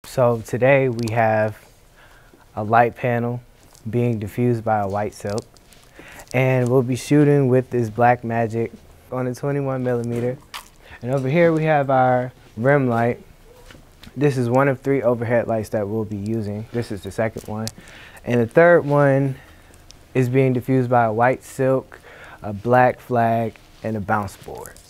So today we have a light panel being diffused by a white silk, and we'll be shooting with this Black Magic on a 21mm. And over here we have our rim light. This is one of 3 overhead lights that we'll be using. This is the second one. And the third one is being diffused by a white silk, a black flag, and a bounce board.